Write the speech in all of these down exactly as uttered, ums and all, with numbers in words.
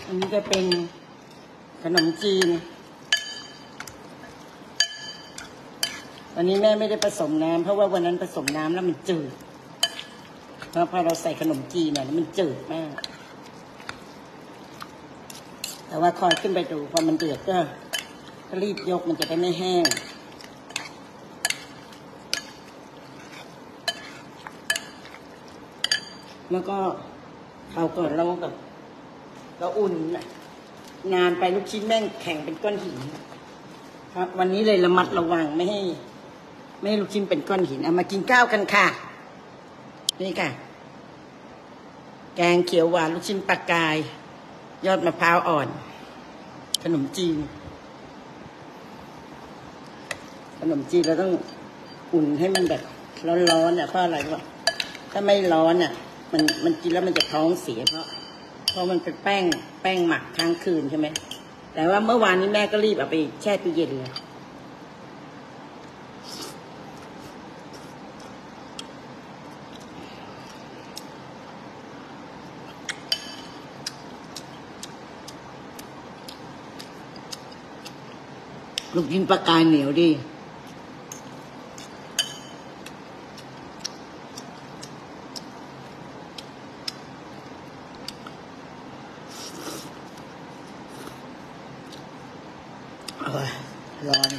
อันนี้จะเป็นขนมจีนวันนี้แม่ไม่ได้ผสมน้ำเพราะว่าวันนั้นผสมน้ำแล้วมันจืดเพราะพอเราใส่ขนมจีนเนี่ยมันจืดมากแต่ว่าคอยขึ้นไปดูพอมันเดือดก็รีบยกมันจะได้ไม่แห้งแล้วก็เอาก่อนเราแบบเราอุ่นนานไปลูกชิ้นแม่งแข็งเป็นก้อนหินครับวันนี้เลยระมัดระวังไม่ให้ไม่ให้ลูกชิ้นเป็นก้อนหินเอามากินข้าวกันค่ะนี่ค่ะแกงเขียวหวานลูกชิ้นปลากายยอดมะพร้าวอ่อนขนมจีนขนมจีนเราต้องอุ่นให้มันแบบร้อนๆเนี่ยเพราะอะไรวะถ้าไม่ร้อนเนี่ยมันมันกินแล้วมันจะท้องเสียเพราะเพราะมันเป็นแป้งแป้งหมักค้างคืนใช่ไหมแต่ว่าเมื่อวานนี้แม่ก็รีบเอาไปแช่ตู้เย็นเลยลูกชิ้นปลากายเหนียวดีร้อน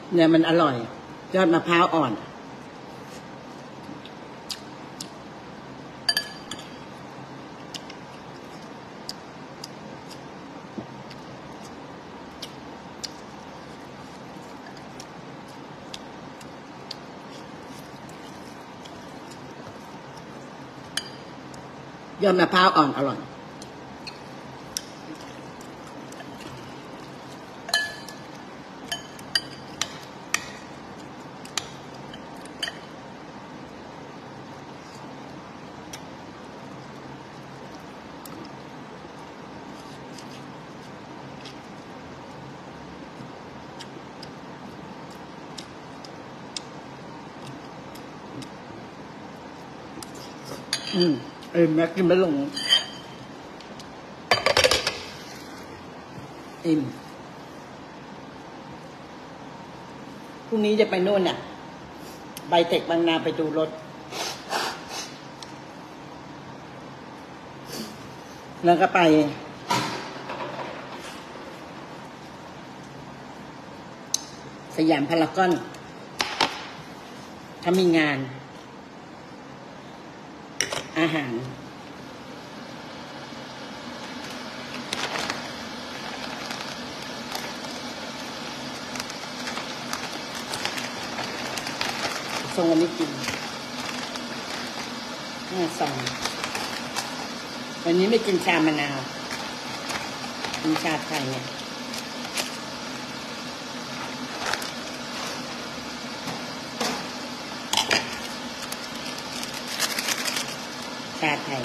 เนี่ยมันอร่อยยอดมะพร้าวอ่อนยอดมะพร้าวอ่อนอร่อยอืมเอ็มแม็กกินไม่ลงเอ็มพรุ่งนี้จะไปโน่นน่ะไบเทคบางนาไปดูรถแล้วก็ไปสยามพารากอนถ้ามีงานอาหารส่งวันนี้กินห้าซองวันนี้ไม่กินชามะนาวกินชาไทยเนี่ยชาไทย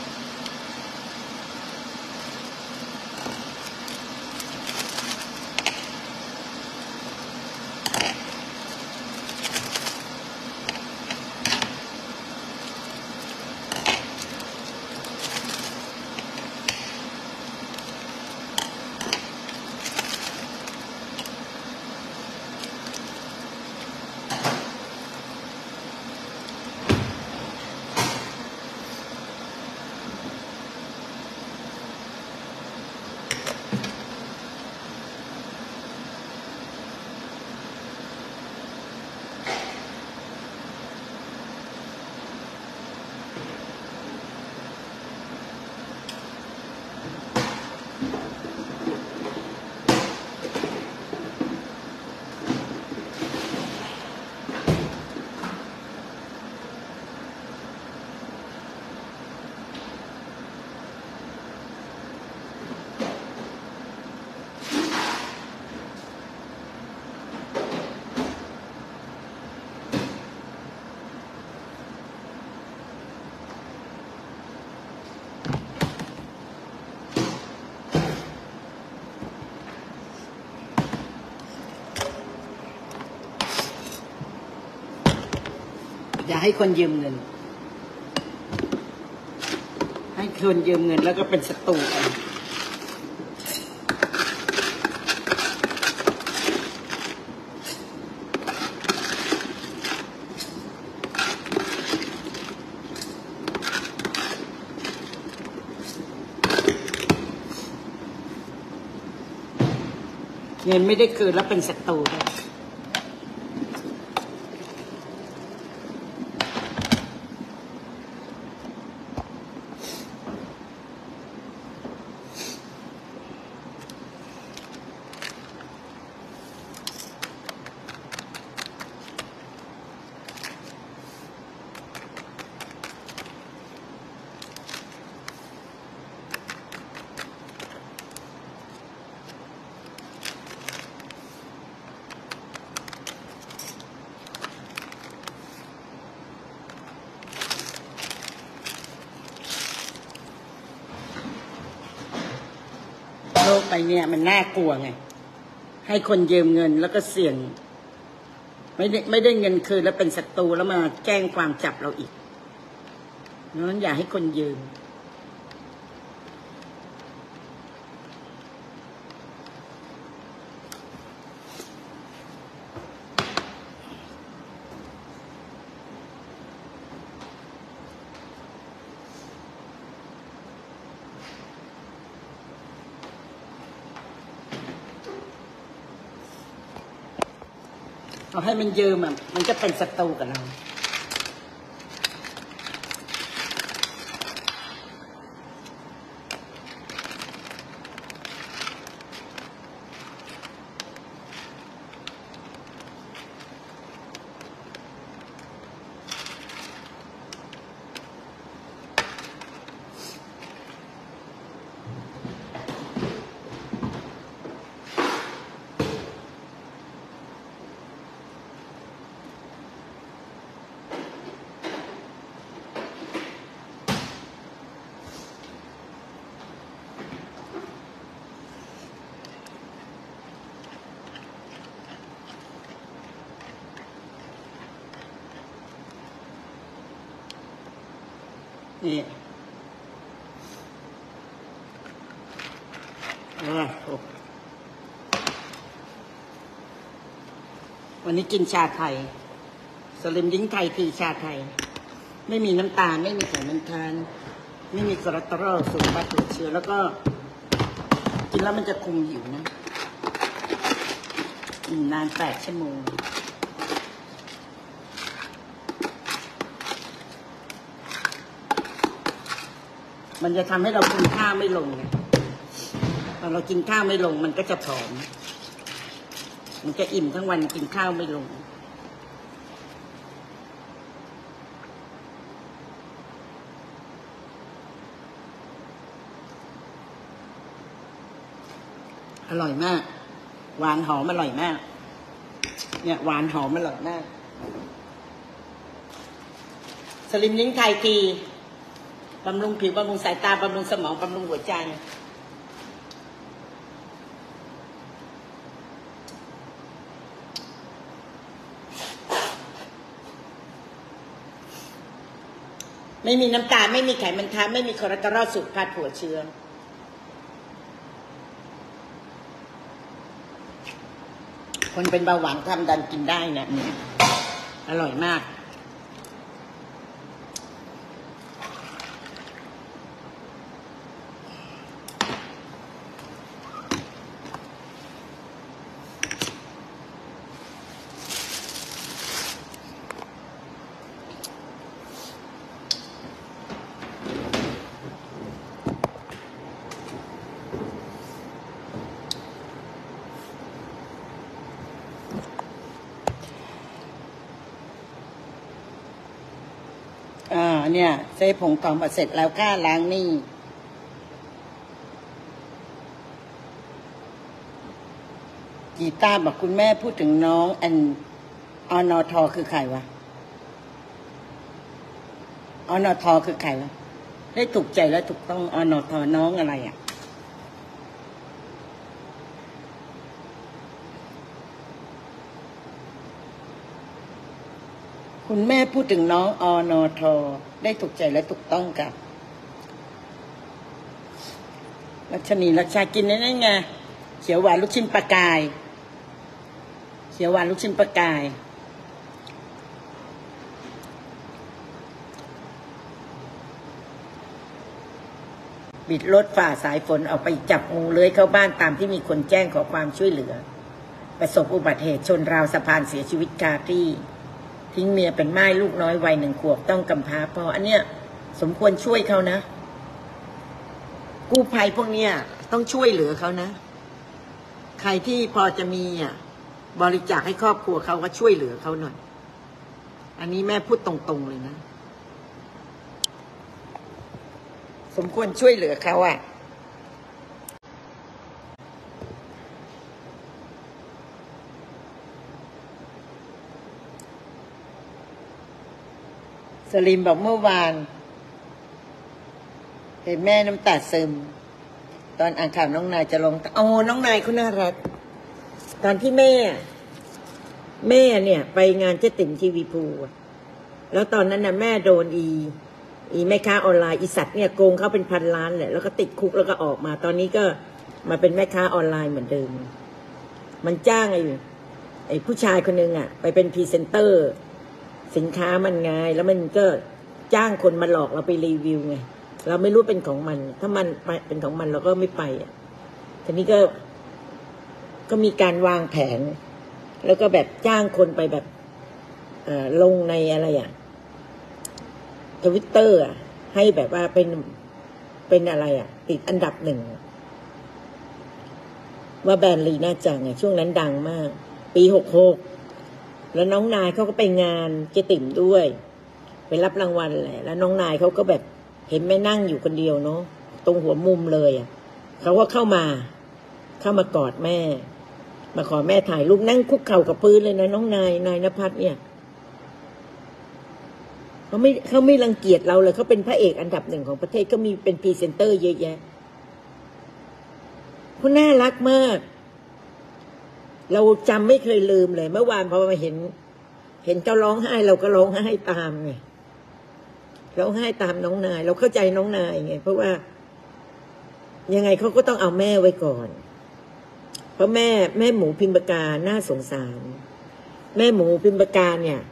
อย่าให้คนยืมเงินให้คนยืมเงินแล้วก็เป็นศัตรูกันเงินไม่ได้คืนแล้วเป็นศัตรูกันโลกไปเนี่ยมันน่ากลัวไงให้คนยืมเงินแล้วก็เสี่ยงไม่ได้ไม่ได้เงินคืนแล้วเป็นศัตรูแล้วมาแจ้งความจับเราอีกนั้นอย่าให้คนยืม อเอาให้มันเยิ้มอ่ะมันจะเป็นศัตรูกับเรานี่วันนี้กินชาไทยสลิมดิ้งไทยคือชาไทยไม่มีน้ำตาลไม่มีไขมันทานไม่มีคอเลสเตอรอลสูงวัตถุเชื้อแล้วก็กินแล้วมันจะคุมหิวนะอิ่มนานแปดชั่วโมงมันจะทำให้เรากินข้าวไม่ลงไงพอเรากินข้าวไม่ลงมันก็จะผอมมันจะอิ่มทั้งวันกินข้าวไม่ลงอร่อยมากหวานหอมอร่อยมากเนี่ยหวานหอมอร่อยมากสลิมลิ้งไทยทีบำรุงผิวบำรุงสายตาบำรุงสมองบำรุงหัวใจไม่มีน้ำตาลไม่มีไขมันทานไม่มีคอเลสเตอรอลสูงผัดหัวเชื้อคนเป็นเบาหวานความดันกินได้นะอร่อยมากอ่าเนี่ยเซผงทองมาเสร็จแล้วค่าล้างหนี้กีตาร์บอกคุณแม่พูดถึงน้องอันอนอทอคือใครวะอนอทอคือใครวะได้ถูกใจแล้วถูกต้องอนอทอน้องอะไรอ่ะคุณแม่พูดถึงน้องอนอทอได้ถูกใจและถูกต้องกับรัชนีรัชชากินนั่นไงเขียวหวานลูกชิ้นปลากายเขียวหวานลูกชิ้นปลากายบิดรถฝ่าสายฝนออกไปจับงูเลื้อยเข้าบ้านตามที่มีคนแจ้งขอความช่วยเหลือประสบอุบัติเหตุชนราวสะพานเสียชีวิตคาที่ทิ้งเมียเป็นม่ายลูกน้อยวัยหนึ่งขวบต้องกำพร้าพ่ออันเนี้ยสมควรช่วยเขานะกู้ภัยพวกเนี้ยต้องช่วยเหลือเขานะใครที่พอจะมีอ่ะบริจาคให้ครอบครัวเขาก็ช่วยเหลือเขาหน่อยอันนี้แม่พูดตรงๆเลยนะสมควรช่วยเหลือเขาอ่ะสลิมบอกเมื่อวานเห็นแม่น้ำตาซึมตอนอ่านข่าวน้องนายจะลงโอ้น้องนายเขาน่ารักตอนที่แม่แม่เนี่ยไปงานเจ๊ติ๋มทีวีภูแล้วตอนนั้นน่ะแม่โดนอีอีแม่ค้าออนไลน์อีสัตว์เนี่ยโกงเขาเป็นพันล้านแหละแล้วก็ติดคุกแล้วก็ออกมาตอนนี้ก็มาเป็นแม่ค้าออนไลน์เหมือนเดิมมันจ้างไอ้ไอ้ผู้ชายคนนึงอ่ะไปเป็นพรีเซนเตอร์สินค้ามันไงแล้วมันก็จ้างคนมาหลอกเราไปรีวิวไงเราไม่รู้เป็นของมันถ้ามันเป็นของมันเราก็ไม่ไปอ่ะทีนี้ก็ก็มีการวางแผนแล้วก็แบบจ้างคนไปแบบลงในอะไรอ่ะทวิตเตอร์อ่ะให้แบบว่าเป็นเป็นอะไรอ่ะติดอันดับหนึ่งว่าแบรนด์ลีน่าจังไงช่วงนั้นดังมากปีหกหกแล้วน้องนายเขาก็ไปงานเจติ่มด้วยไปรับรางวัลแหละแล้วน้องนายเขาก็แบบเห็นแม่นั่งอยู่คนเดียวเนาะตรงหัวมุมเลยอ่ะเขาก็เข้ามาเข้ามากอดแม่มาขอแม่ถ่ายรูปนั่งคุกเข่ากับพื้นเลยนะน้องนายนายณภัทรเนี่ยเขาไม่เขาไม่รังเกียจเราเลยเขาเป็นพระเอกอันดับหนึ่งของประเทศก็มีเป็นพรีเซนเตอร์เยอะแยะเขาน่ารักมากเราจำไม่เคยลืมเลยเมื่อวานพอมาเห็นเห็นเขาร้องไห้เราก็ร้องไห้ตามไงร้องไห้ตามน้องนายเราเข้าใจน้องนายไงเพราะว่ายังไงเขาก็ต้องเอาแม่ไว้ก่อนเพราะแม่แม่หมูพิมพ์ปากกาน่าสงสารแม่หมูพิมพ์ปากกาเนี่ย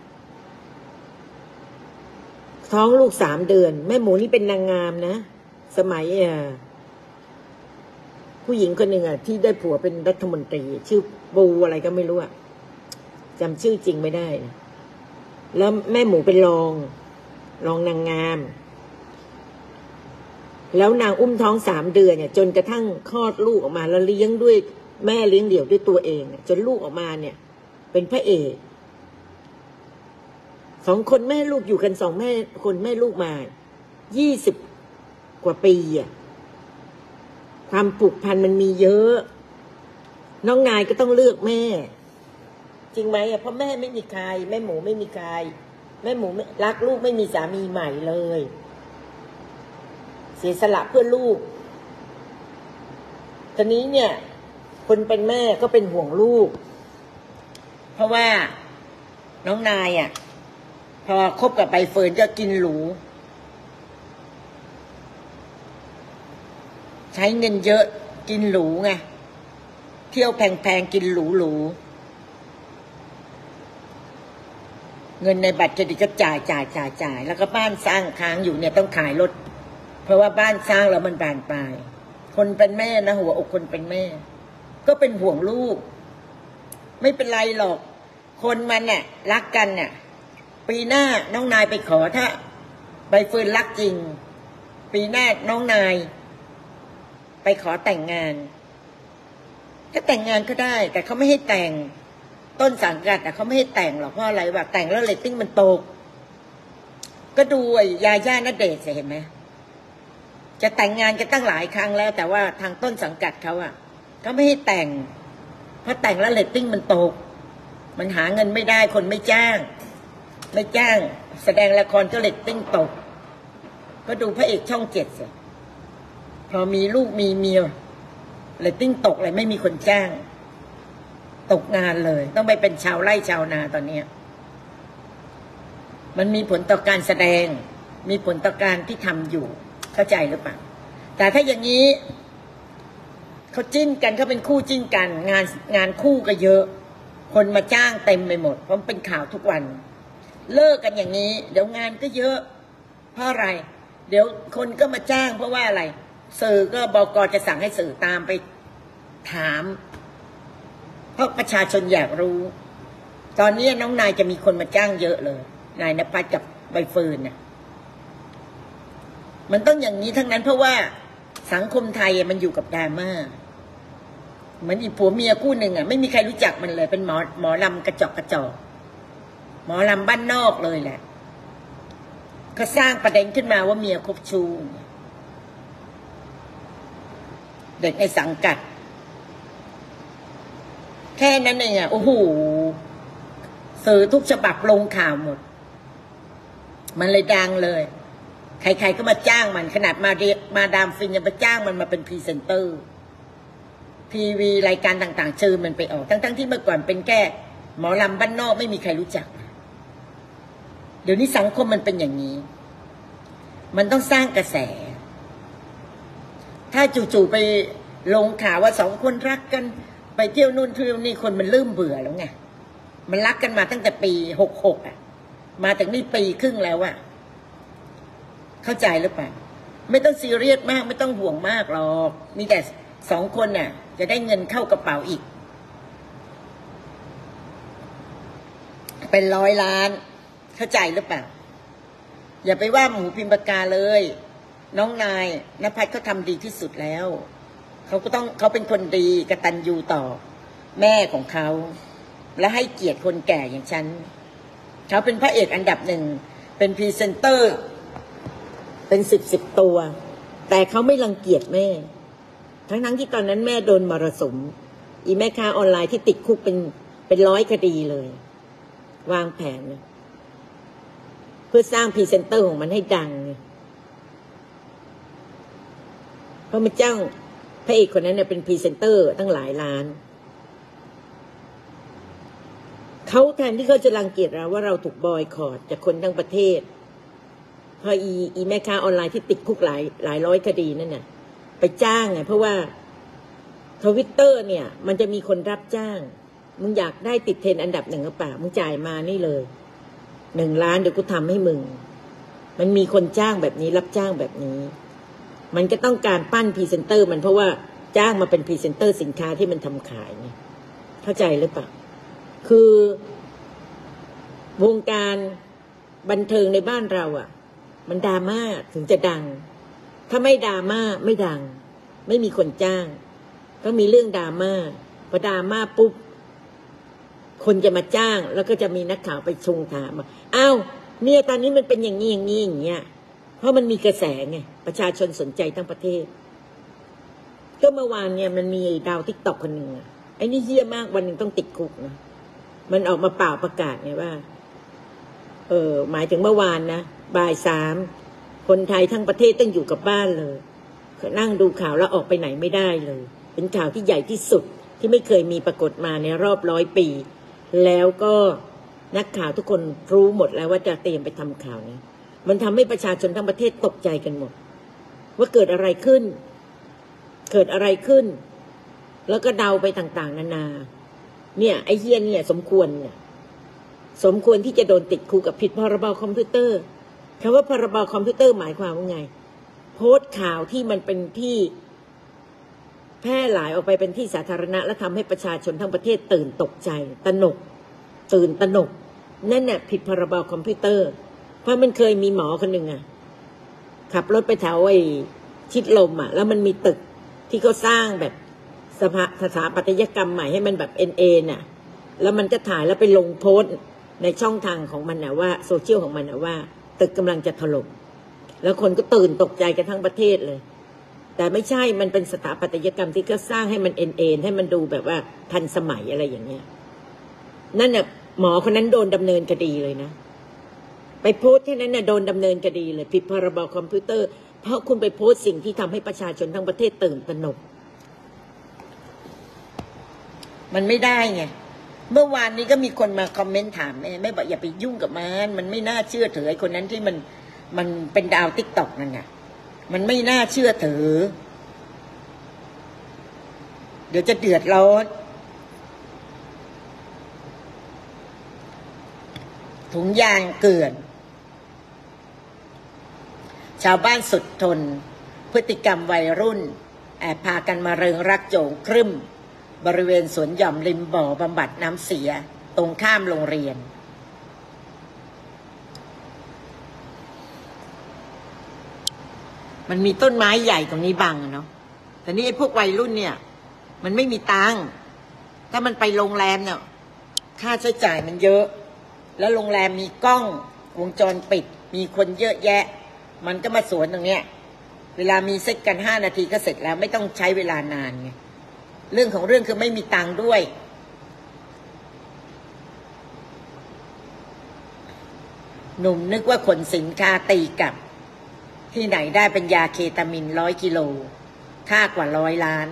ท้องลูกสามเดือนแม่หมูนี่เป็นนางงามนะสมัยอ่ะผู้หญิงคนหนึ่งอ่ะที่ได้ผัวเป็นรัฐมนตรีชื่อบูอะไรก็ไม่รู้อ่ะจำชื่อจริงไม่ได้นะแล้วแม่หมูเป็นรองรองนางงามแล้วนางอุ้มท้องสามเดือนเนี่ยจนกระทั่งคลอดลูกออกมาแล้วเลี้ยงด้วยแม่เลี้ยงเดี่ยวด้วยตัวเองจนลูกออกมาเนี่ยเป็นพระเอกสองคนแม่ลูกอยู่กันสองแม่คนแม่ลูกมายี่สิบกว่าปีอ่ะความผูกพันมันมีเยอะน้องนายก็ต้องเลือกแม่จริงไหมอ่ะเพราะแม่ไม่มีใครแม่หมูไม่มีใครแม่หมูรักลูกไม่มีสามีใหม่เลยเสียสละเพื่อลูกตอนนี้เนี่ยคนเป็นแม่ก็เป็นห่วงลูกเพราะว่าน้องนายอ่ะพอคบกับใบเฟิร์นก็กินหรูใช้เงินเยอะกินหรูไงเที่ยวแพงๆกินหรูหรูเงินในบัตรเครดิตก็จ่ายจ่ายจ่ายจ่ายแล้วก็บ้านสร้างค้างอยู่เนี่ยต้องขายรถเพราะว่าบ้านสร้างแล้วมันบานปลายคนเป็นแม่นะหัวอกคนเป็นแม่ก็เป็นห่วงลูกไม่เป็นไรหรอกคนมันเนี่ยรักกันเนี่ยปีหน้าน้องนายไปขอถ้าใบเฟิร์นรักจริงปีหน้าน้องนายไปขอแต่งงานถ้าแต่งงานก็ได้แต่เขาไม่ให้แต่งต้นสังกัดแต่เขาไม่ให้แต่งหรอกเพราะอะไรวะแต่งแล้วเรตติ้งมันตกก็ดูยาย่าณเดชน์เห็นไหมจะแต่งงานกันตั้งหลายครั้งแล้วแต่ว่าทางต้นสังกัดเขาอ่ะเขาไม่ให้แต่งเพราะแต่งแล้วเรตติ้งมันตกมันหาเงินไม่ได้คนไม่จ้างไม่จ้างแสดงละครก็เรตติ้งตกก็ดูพระเอกช่องเจ็ดสิพอมีลูกมีเมียเรตติ้งตกเลยไม่มีคนจ้างตกงานเลยต้องไปเป็นชาวไร่ชาวนาตอนนี้มันมีผลต่อการแสดงมีผลต่อการที่ทำอยู่เข้าใจหรือเปล่าแต่ถ้าอย่างนี้เขาจิ้นกันเขาเป็นคู่จิ้นกันงานงานคู่ก็เยอะคนมาจ้างเต็มไปหมดเพราะเป็นข่าวทุกวันเลิกกันอย่างนี้เดี๋ยวงานก็เยอะเพราะอะไรเดี๋ยวคนก็มาจ้างเพราะว่าอะไรสื่อก็บก.จะสั่งให้สื่อตามไปถามเพราะประชาชนอยากรู้ตอนนี้น้องนายจะมีคนมาจ้างเยอะเลยนายณภัทรกับใบเฟิร์นเนี่ยมันต้องอย่างนี้ทั้งนั้นเพราะว่าสังคมไทยมันอยู่กับดราม่าเหมือนอีผัวเมียคู่หนึ่งอ่ะไม่มีใครรู้จักมันเลยเป็นหมอหมอลำกระจอกกระจอกหมอลำบ้านนอกเลยแหละก็สร้างประเด็นขึ้นมาว่าเมียคบชู้เด็กในสังกัดแค่นั้นเองอ่ะโอ้โหสื่อทุกฉบับลงข่าวหมดมันเลยดังเลยใครๆก็มาจ้างมันขนาดมาเรียมาดามฟินยังไปจ้างมันมาเป็นพรีเซนเตอร์ทีวีรายการต่างๆเชิญมันไปออกทั้งๆที่เมื่อก่อนเป็นแค่หมอลำบ้านนอกไม่มีใครรู้จักเดี๋ยวนี้สังคมมันเป็นอย่างนี้มันต้องสร้างกระแสถ้าจู่ๆไปลงข่าวว่าสองคนรักกันไปเที่ยวนู่นเที่ยวนี่คนมันเริ่มเบื่อแล้วไงมันรักกันมาตั้งแต่ปีหกหกอ่ะมาถึงนี่ปีครึ่งแล้วอ่ะเข้าใจหรือเปล่าไม่ต้องซีเรียสมากไม่ต้องห่วงมากหรอกมีแต่สองคนน่ะจะได้เงินเข้ากระเป๋าอีกเป็นร้อยล้านเข้าใจหรือเปล่าอย่าไปว่าหมูพิมพ์ปากกาเลยน้องนายณภัทรเขาทำดีที่สุดแล้วเขาก็ต้องเขาเป็นคนดีกตัญญูต่อแม่ของเขาและให้เกียรติคนแก่อย่างฉันเขาเป็นพระเอกอันดับหนึ่งเป็นพรีเซนเตอร์เป็นสิบสิบตัวแต่เขาไม่รังเกียจแม่ทั้งทั้งที่ตอนนั้นแม่โดนมรสุมอีแม่ค้าออนไลน์ที่ติดคุกเป็นเป็นร้อยคดีเลยวางแผนนะเพื่อสร้างพรีเซนเตอร์ของมันให้ดังเพราะมันจ้างพระเอกคนนั้นเนี่ยเป็นพรีเซนเตอร์ตั้งหลายล้านเขาแทนที่เขาจะรังเกียจเราว่าเราถูกบอยคอตจากคนทั้งประเทศพออีอีแม่ค้าออนไลน์ที่ติดคุกหลายหลายร้อยคดีนั่นน่ะไปจ้างไงเพราะว่าทวิตเตอร์เนี่ยมันจะมีคนรับจ้างมึงอยากได้ติดเทรนด์อันดับหนึ่งหรือเปล่ามึงจ่ายมานี่เลยหนึ่งล้านเดี๋ยวกูทำให้มึงมันมีคนจ้างแบบนี้รับจ้างแบบนี้มันก็ต้องการปั้นพรีเซนเตอร์มันเพราะว่าจ้างมาเป็นพรีเซนเตอร์สินค้าที่มันทำขายไงเข้าใจหรือเปล่าคือวงการบันเทิงในบ้านเราอ่ะมันดราม่าถึงจะดังถ้าไม่ดราม่าไม่ดังไม่มีคนจ้างก็มีเรื่องดราม่าพอดราม่าปุ๊บคนจะมาจ้างแล้วก็จะมีนักข่าวไปชงถามว่าอ้าวเนี่ยตอนนี้มันเป็นอย่างนี้อย่างนี้อย่างเงี้ยเพราะมันมีกระแสไงประชาชนสนใจทั้งประเทศก็เมื่อวานเนี่ยมันมีดาวทิกตอกคนหนึ่งอ่ะไอ้นี่เหี้ยมากวันหนึ่งต้องติดคุกนะมันออกมาเปล่าประกาศไงว่าเออหมายถึงเมื่อวานนะบ่ายสามคนไทยทั้งประเทศต้องอยู่กับบ้านเลยนั่งดูข่าวแล้วออกไปไหนไม่ได้เลยเป็นข่าวที่ใหญ่ที่สุดที่ไม่เคยมีปรากฏมาในรอบร้อยปีแล้วก็นักข่าวทุกคนรู้หมดแล้วว่าจะเตรียมไปทำข่าวนี้มันทำให้ประชาชนทั้งประเทศตกใจกันหมดว่าเกิดอะไรขึ้นเกิดอะไรขึ้นแล้วก็เดาไปต่างๆนานาเนี่ยไอ้เหี้ยเนี่ยสมควรเนี่ยสมควรที่จะโดนติดคุกกับผิดพรบคอมพิวเตอร์คำว่าพรบคอมพิวเตอร์หมายความว่าไงโพสต์ข่าวที่มันเป็นที่แพร่หลายออกไปเป็นที่สาธารณะและทำให้ประชาชนทั้งประเทศตื่นตกใจตระหนกตื่นตระหนกนั่นน่ะผิดพรบคอมพิวเตอร์เพราะมันเคยมีหมอคนหนึ่งอ่ะขับรถไปแถวไอ้ชิดลมอ่ะแล้วมันมีตึกที่เขาสร้างแบบสภาสถาปัตยกรรมใหม่ให้มันแบบเอ็นเอ็นอ่ะแล้วมันก็ถ่ายแล้วไปลงโพสต์ในช่องทางของมันนะว่าโซเชียลของมันนะว่าตึกกำลังจะถล่มแล้วคนก็ตื่นตกใจกันทั้งประเทศเลยแต่ไม่ใช่มันเป็นสถาปัตยกรรมที่ก็สร้างให้มันเอ็นเอ็นให้มันดูแบบว่าทันสมัยอะไรอย่างเงี้ยนั่นน่ะหมอคนนั้นโดนดำเนินคดีเลยนะไปโพสต์แค่นั้นน่ะโดนดำเนินคดีเลยผิดพรบคอมพิวเตอร์เพราะคุณไปโพสต์สิ่งที่ทำให้ประชาชนทั้งประเทศตื่นตระหนกมันไม่ได้ไงเมื่อวานนี้ก็มีคนมาคอมเมนต์ถามแม่แม่บอกอย่าไปยุ่งกับมันมันไม่น่าเชื่อถือไอ้คนนั้นที่มันมันเป็นดาวติ๊กต็อกนั่นน่ะมันไม่น่าเชื่อถือเดี๋ยวจะเดือดร้อนถุงยางเกลื่อนชาวบ้านสุดทนพฤติกรรมวัยรุ่นแอบพากันมาเริงรักโจงครึ่มบริเวณสวนหย่อมริมบ่อบำบัดน้ำเสียตรงข้ามโรงเรียนมันมีต้นไม้ใหญ่ตรงนี้บังเนาะแต่นี่ไอ้พวกวัยรุ่นเนี่ยมันไม่มีตังค์ถ้ามันไปโรงแรมเนี่ยค่าใช้จ่ายมันเยอะแล้วโรงแรมมีกล้องวงจรปิดมีคนเยอะแยะมันก็มาสวนตรงเนี้ยเวลามีเซ็กกันห้านาทีก็เสร็จแล้วไม่ต้องใช้เวลานานไงเรื่องของเรื่องคือไม่มีตังค์ด้วยหนุ่มนึกว่าขนสินค้าตีกลับที่ไหนได้เป็นยาเคตามินร้อยกิโลค่ากว่าร้อยล้าน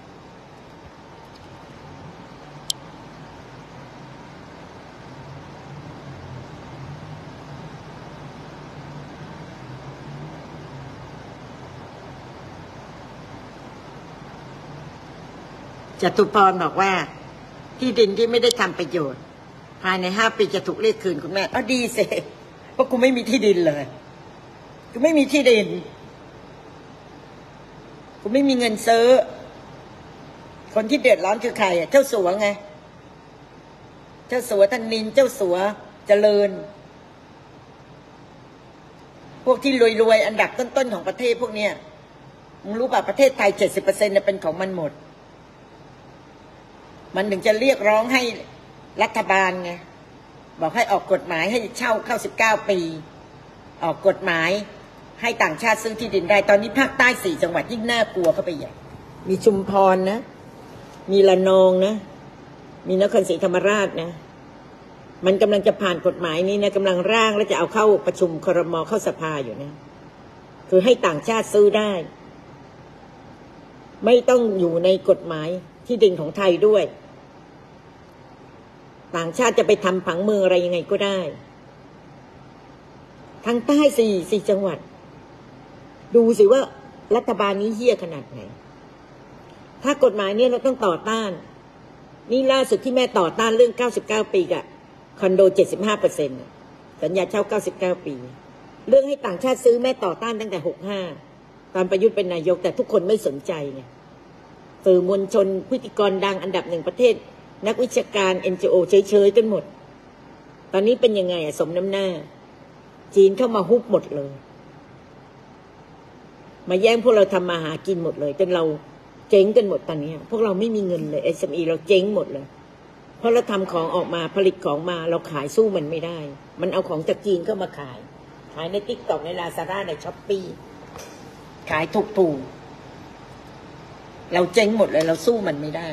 จตุพรบอกว่าที่ดินที่ไม่ได้ทำประโยชน์ภายในห้าปีจะถูกเรียกคืนคุณแม่อ๋อดีสิเพราะกูไม่มีที่ดินเลยกูไม่มีที่ดินกูไม่มีเงินซื้อคนที่เดือดร้อนคือใครอ่ะเจ้าสัวไงเจ้าสัวธนินเจ้าสัวเจริญพวกที่รวยๆอันดับต้นๆของประเทศพวกเนี้ยมึงรู้ป่ะประเทศไทยเจ็ดสิบเปอร์เซ็นต์เป็นของมันหมดมันถึงจะเรียกร้องให้รัฐบาลไงบอกให้ออกกฎหมายให้เช่าเข้าสิบเก้าปีออกกฎหมายให้ต่างชาติซื้อที่ดินได้ตอนนี้ภาคใต้สี่จังหวัดยิ่งน่ากลัวเข้าไปใหญ่มีชุมพรนะมีระนองนะมีนครศรีธรรมราชนะมันกำลังจะผ่านกฎหมายนี้นะกำลังร่างแล้วจะเอาเข้าประชุมครม.เข้าสภาอยู่นะคือให้ต่างชาติซื้อได้ไม่ต้องอยู่ในกฎหมายที่ดินของไทยด้วยต่างชาติจะไปทำผังเมืองอะไรยังไงก็ได้ทางใต้สี่สี่จังหวัดดูสิว่ารัฐบาลนี้เหี้ยขนาดไหนถ้ากฎหมายนี้เราต้องต่อต้านนี่ล่าสุดที่แม่ต่อต้านเรื่องเก้าสิบเก้าปีกับคอนโด เจ็ดสิบห้าเปอร์เซ็นต์ สัญญาเช่าเก้าสิบเก้าปีเรื่องให้ต่างชาติซื้อแม่ต่อต้านตั้งแต่หกสิบห้าตอนประยุทธ์เป็นนายกแต่ทุกคนไม่สนใจไงสื่อมวลชนพิธีกรดังอันดับหนึ่งประเทศนักวิชาการ เอ็น จี โอ เฉยๆกันหมดตอนนี้เป็นยังไงอะสมน้ำหน้าจีนเข้ามาฮุบหมดเลยมาแย่งพวกเราทำมาหากินหมดเลยจนเราเจ๊งกันหมดตอนนี้พวกเราไม่มีเงินเลย เอส เอ็ม อี เราเจ๊งหมดเลยเพราะเราทำของออกมาผลิตของมาเราขายสู้มันไม่ได้มันเอาของจากจีนเข้ามาขายขายใน ติ๊กต็อก ใน ลาซาด้า ใน ช้อปปี้ ขายถูกๆเราเจ๊งหมดเลยเราสู้มันไม่ได้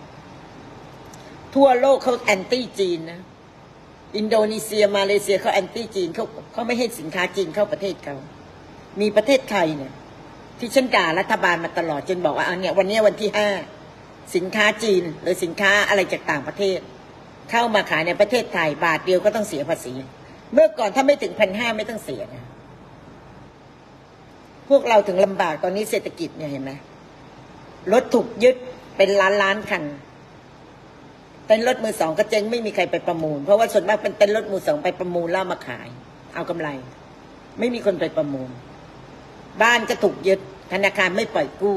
ทั่วโลกเขาแอนตี้จีนนะอินโดนีเซียมาเลเซียเขาแอนตี้จีนเขาเขาไม่ให้สินค้าจีนเข้าประเทศเขามีประเทศไทยเนี่ยที่ฉันด่ารัฐบาลมาตลอดจนบอกว่าอันเนี้ยวันนี้วันที่ห้าสินค้าจีนหรือสินค้าอะไรจากต่างประเทศเข้ามาขายในประเทศไทยบาทเดียวก็ต้องเสียภาษีเมื่อก่อนถ้าไม่ถึงพันห้าไม่ต้องเสียนะพวกเราถึงลำบากตอนนี้เศรษฐกิจเนี่ยเห็นไหมรถถูกยึดเป็นล้านล้านคันเต้นรถมือสองก็เจ๊งไม่มีใครไปประมูลเพราะว่าส่วนมากเป็นเต้นรถมือสองไปประมูลแล้วมาขายเอากำไรไม่มีคนไปประมูลบ้านก็ถูกยึดธนาคารไม่ปล่อยกู้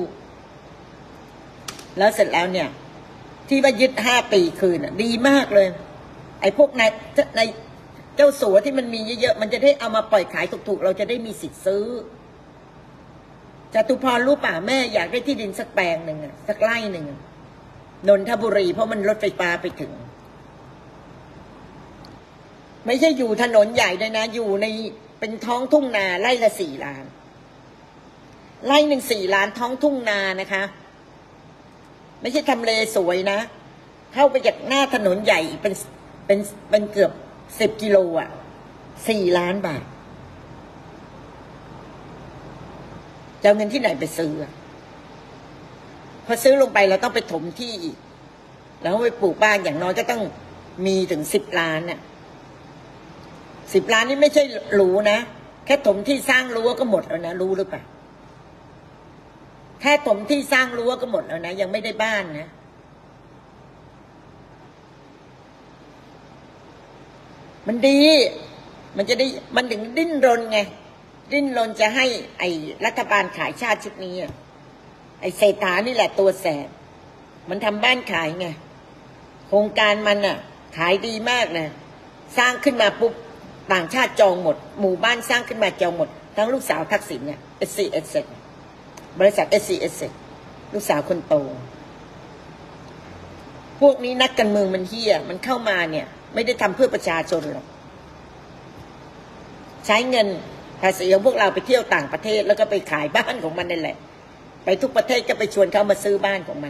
แล้วเสร็จแล้วเนี่ยที่ว่ายึดห้าปีคืนดีมากเลยไอ้พวกในในเจ้าสัวที่มันมีเยอะๆมันจะได้เอามาปล่อยขายถูกๆเราจะได้มีสิทธิ์ซื้อจตุพรรู้ป่ะแม่อยากได้ที่ดินสักแปลงหนึ่งสักไร่หนึ่งนนทบุรีเพราะมันรถไฟฟ้าไปถึงไม่ใช่อยู่ถนนใหญ่เลยนะอยู่ในเป็นท้องทุ่งนาไร่ละสี่ล้านไร่หนึ่งสี่ล้านท้องทุ่งนานะคะไม่ใช่ทำเลสวยนะเข้าไปจากหน้าถนนใหญ่เป็นเป็นเป็นเกือบสิบกิโลอ่ะสี่ล้านบาทจะเอาเงินที่ไหนไปซื้อพอซื้อลงไปเราต้องไปถมที่อีกแล้วไปปลูกบ้านอย่างน้อยก็ต้องมีถึงสิบล้านน่ะสิบล้านนี่ไม่ใช่หรูนะแค่ถมที่สร้างรั้วก็หมดแล้วนะรู้หรือเปล่าแค่ถมที่สร้างรั้วก็หมดแล้วนะยังไม่ได้บ้านนะมันดีมันจะได้มันถึงดิ้นรนไงดิ้นรนจะให้ไอ้รัฐบาลขายชาติชุดนี้ไอ้เศรษฐานี่แหละตัวแสบมันทำบ้านขายไงโครงการมันอ่ะขายดีมากนะสร้างขึ้นมาปุ๊บต่างชาติจองหมดหมู่บ้านสร้างขึ้นมาจองหมดทั้งลูกสาวทักษิณเนี่ย เอส ซี Asset บริษัท เอส ซี Asset ลูกสาวคนโตพวกนี้นักการเมืองมันเหี้ยมันเข้ามาเนี่ยไม่ได้ทำเพื่อประชาชนหรอกใช้เงินภาษีของพวกเราไปเที่ยวต่างประเทศแล้วก็ไปขายบ้านของมันนั่นแหละไปทุกประเทศก็ไปชวนเขามาซื้อบ้านของมัน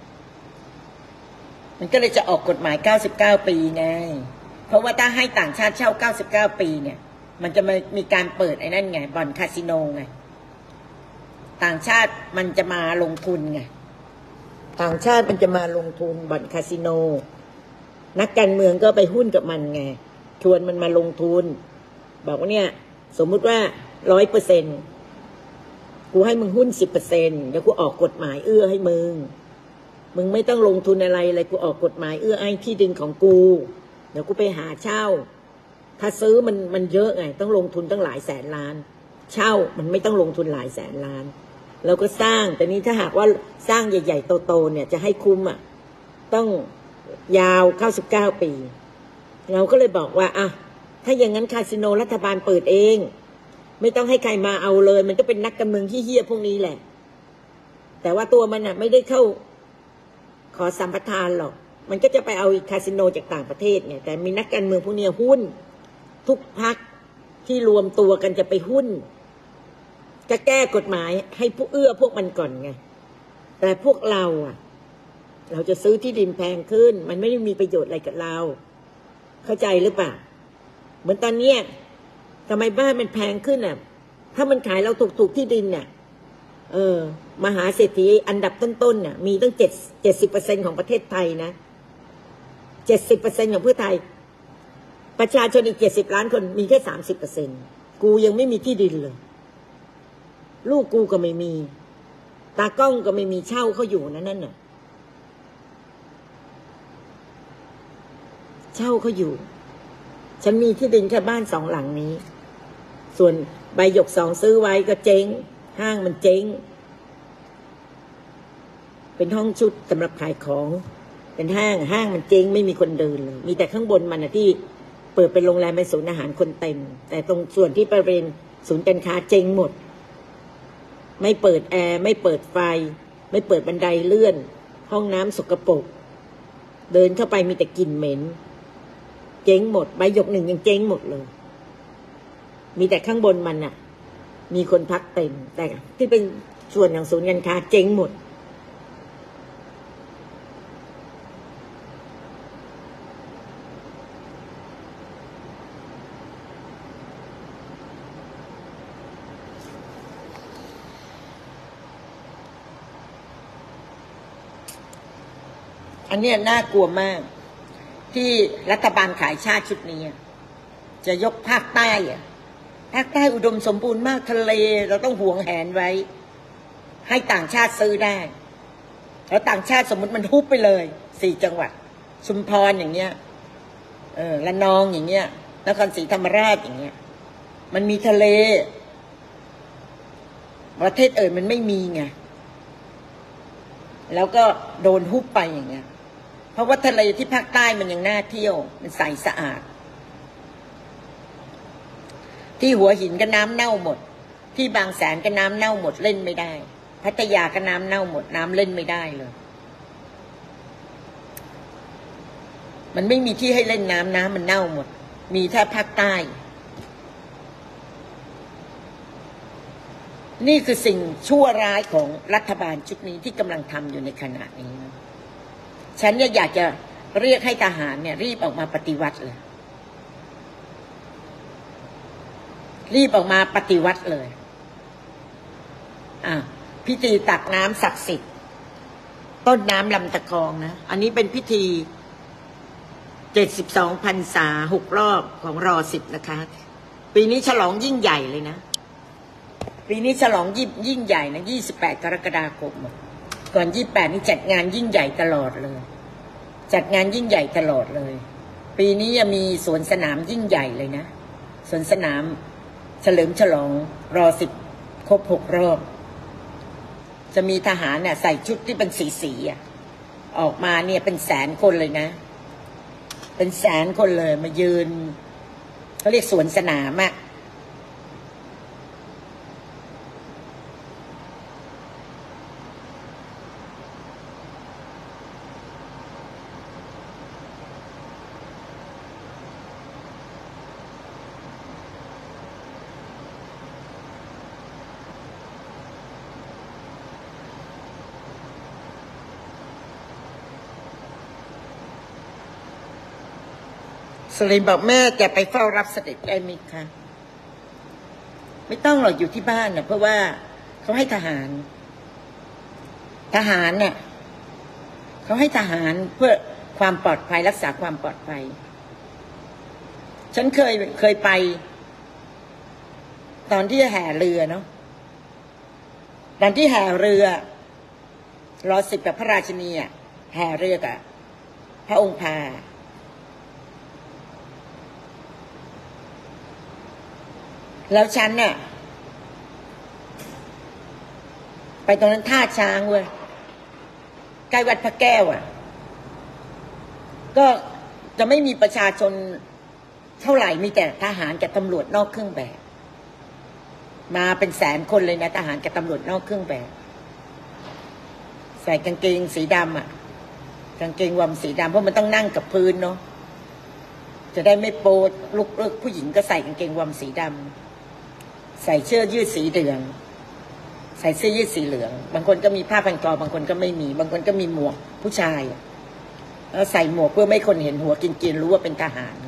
มันก็เลยจะออกกฎหมายเก้าสิบเก้าปีไงเพราะว่าถ้าให้ต่างชาติเช่าเก้าสิบเก้าปีเนี่ยมันจะมีการเปิดไอ้นั่นไงบ่อนคาสิโนไงต่างชาติมันจะมาลงทุนไงต่างชาติมันจะมาลงทุนบ่อนคาสิโนนักการเมืองก็ไปหุ้นกับมันไงชวนมันมาลงทุนบอกว่าเนี่ยสมมุติว่าร้อยเปอร์เซ็นต์กูให้มึงหุ้นสิบเปอร์เซ็นต์เดี๋ยวกูออกกฎหมายเอื้อให้มึงมึงไม่ต้องลงทุนอะไรเลยกูออกกฎหมายเอื้อให้ที่ดินของกูเดี๋ยวกูไปหาเช่าถ้าซื้อมันมันเยอะไงต้องลงทุนตั้งหลายแสนล้านเช่ามันไม่ต้องลงทุนหลายแสนล้านเราก็สร้างแต่นี้ถ้าหากว่าสร้างใหญ่ๆโตๆเนี่ยจะให้คุ้มอ่ะต้องยาวเก้าสิบเก้าปีเราก็เลยบอกว่าอ่ะถ้าอย่างนั้นคาสิโนรัฐบาลเปิดเองไม่ต้องให้ใครมาเอาเลยมันก็เป็นนักการเมืองที่เหี้ยพวกนี้แหละแต่ว่าตัวมันอ่ะไม่ได้เข้าขอสัมปทานหรอกมันก็จะไปเอาอีกคาสิโนจากต่างประเทศไงแต่มีนักการเมืองพวกนี้หุ้นทุกพรรคที่รวมตัวกันจะไปหุ้นจะแก้กฎหมายให้ผู้เอื้อพวกมันก่อนไงแต่พวกเราอ่ะเราจะซื้อที่ดินแพงขึ้นมันไม่ได้มีประโยชน์อะไรกับเราเข้าใจหรือเปล่าเหมือนตอนเนี้ยทำไมบ้านมันแพงขึ้นอ่ะถ้ามันขายเราถูกๆที่ดินน่ะเออมหาเศรษฐีอันดับต้นๆน่ะมีตั้งเจ็ดเจ็ดสิบเปอร์เซ็นของประเทศไทยนะเจ็ดสิบเปอร์เซ็นของเพื่อไทยประชาชนอีกเจ็ดสิบล้านคนมีแค่สามสิบเปอร์เซ็นกูยังไม่มีที่ดินเลยลูกกูก็ไม่มีตากล้องก็ไม่มีเช่าเขาอยู่นั่นนั่นน่ะเช่าเขาอยู่ฉันมีที่ดินแค่บ้านสองหลังนี้ส่วนใบหยกสองซื้อไว้ก็เจ๊งห้างมันเจ๊งเป็นห้องชุดสำหรับขายของเป็นห้างห้างมันเจ๊งไม่มีคนเดินเลยมีแต่ข้างบนมันนะที่เปิดเป็นโรงแรมเป็นศูนย์อาหารคนเต็มแต่ตรงส่วนที่เป็นศูนย์การค้าเจ๊งหมดไม่เปิดแอร์ไม่เปิดไฟไม่เปิดบันไดเลื่อนห้องน้ำสกปรกเดินเข้าไปมีแต่กลิ่นเหม็นเจ๊งหมดใบหยกหนึ่งยังเจ๊งหมดเลยมีแต่ข้างบนมันน่ะมีคนพักเต็มแต่ที่เป็นส่วนอย่างศูนย์การค้าเจ๊งหมดอันนี้น่ากลัวมากที่รัฐบาลขายชาติชุดนี้จะยกภาคใต้อะภาคใต้อุดมสมบูรณ์มากทะเลเราต้องห่วงแหนไว้ให้ต่างชาติซื้อได้แล้วต่างชาติสมมติมันฮุบไปเลยสี่จังหวัดชุมพรอย่างเงี้ยเออระนองอย่างเงี้ยนครศรีธรรมราชอย่างเงี้ยมันมีทะเลประเทศอื่นมันไม่มีไงแล้วก็โดนฮุบไปอย่างเงี้ยเพราะว่าทะเลที่ภาคใต้มันยังน่าเที่ยวมันใสสะอาดที่หัวหินก็น้ำเน่าหมดที่บางแสนก็น้ำเน่าหมดเล่นไม่ได้พัทยาก็น้ำเน่าหมดน้ำเล่นไม่ได้เลยมันไม่มีที่ให้เล่นน้ำน้ำมันเน่าหมดมีแค่ภาคใต้นี่คือสิ่งชั่วร้ายของรัฐบาลชุดนี้ที่กำลังทำอยู่ในขณะนี้นะฉันเนี่ยอยากจะเรียกให้ทหารเนี่ยรีบออกมาปฏิวัติเลยรีบออกมาปฏิวัติเลยอ่ะพิธีตักน้ำศักดิ์สิทธิ์ต้นน้ำลำตะคองนะอันนี้เป็นพิธีเจ็ดสิบสองพรรษาหกรอบของรอสิบนะคะปีนี้ฉลองยิ่งใหญ่เลยนะปีนี้ฉลองยิ่งยิ่งใหญ่นะยี่สิบแปดกรกฎาคมก่อนยี่สิบแปดนี่จัดงานยิ่งใหญ่ตลอดเลยจัดงานยิ่งใหญ่ตลอดเลยปีนี้ยังมีสวนสนามยิ่งใหญ่เลยนะสวนสนามเฉลิมฉลองรอสิบครบหกรอบจะมีทหารเนี่ยใส่ชุดที่เป็นสีสีอ่ะออกมาเนี่ยเป็นแสนคนเลยนะเป็นแสนคนเลยมายืนเขาเรียกสวนสนามอ่ะสลิมบอกแม่จะไปเฝ้ารับเสด็จได้ไหมคะไม่ต้องหรอกอยู่ที่บ้านนะเพราะว่าเขาให้ทหารทหารเนี่ยเขาให้ทหารเพื่อความปลอดภัยรักษาความปลอดภัยฉันเคยเคยไปตอนที่แห่เรือเนาะตอนที่แห่เรือรอสิบกับพระราชินีอ่ะแห่เรือกับพระองค์พาแล้วฉันเนี่ยไปตรงนั้นท่าช้างเว้ยใกล้วัดพระแก้วอ่ะก็จะไม่มีประชาชนเท่าไหร่มีแต่ทหารกับตำรวจนอกเครื่องแบบมาเป็นแสนคนเลยนะทหารกับตำรวจนอกเครื่องแบบใส่กางเกงสีดำอ่ะกางเกงวอร์มสีดำเพราะมันต้องนั่งกับพื้นเนาะจะได้ไม่โป๊ะลุกเลิกผู้หญิงก็ใส่กางเกงวอร์มสีดำใส่เสื้อยืดสีเหลืองใส่เสื้อยืดสีเหลืองบางคนก็มีผ้าพันคอบางคนก็ไม่มีบางคนก็มีหมวกผู้ชายแล้วใส่หมวกเพื่อไม่คนเห็นหัวกินกินรู้ว่าเป็นทหาร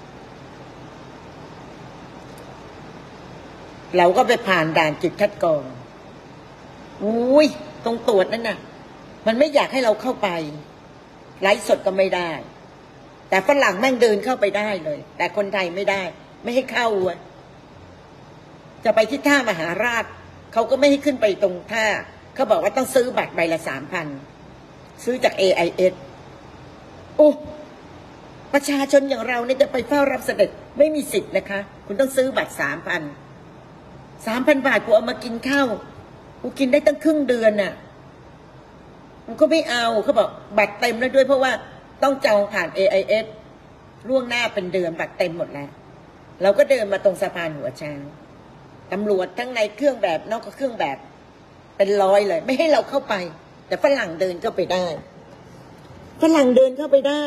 เราก็ไปผ่านด่านจุดคัดกรองอุ้ยตรงตรวจนั่นน่ะมันไม่อยากให้เราเข้าไปไลฟ์สดก็ไม่ได้แต่ฝรั่งแม่งเดินเข้าไปได้เลยแต่คนไทยไม่ได้ไม่ให้เข้าอ่ะจะไปที่ท่ามหาราชเขาก็ไม่ให้ขึ้นไปตรงท่าเขาบอกว่าต้องซื้อบัตรใบละสามพันซื้อจาก เอ ไอ เอส โอ้ประชาชนอย่างเราเนี่ยจะไปเฝ้ารับเสด็จไม่มีสิทธิ์นะคะคุณต้องซื้อบัตรสามพันสามพันบาทกูเอามากินข้าวกูกินได้ตั้งครึ่งเดือนน่ะมันก็ไม่เอาเขาบอกบัตรเต็มแล้วด้วยเพราะว่าต้องจองผ่าน เอ ไอ เอส ล่วงหน้าเป็นเดือนบัตรเต็มหมดแล้วเราก็เดินมาตรงสะพานหัวช้างตำรวจทั้งในเครื่องแบบนอกเครื่องแบบเป็นร้อยเลยไม่ให้เราเข้าไปแต่ฝรั่งเดินเข้าไปได้ฝรั่งเดินเข้าไปได้